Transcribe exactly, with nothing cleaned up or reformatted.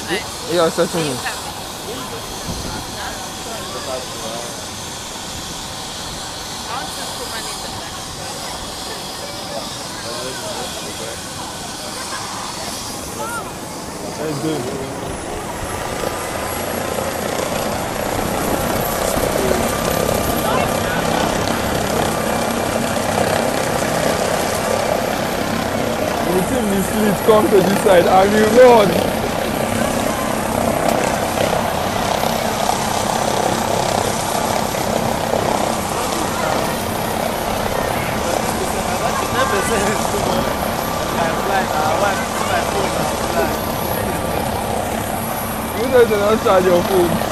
nice. Yeah, certainly. Same family. I want to put money in the bank. That's good. The team is split, come to this side and we run. You don't charge your phone.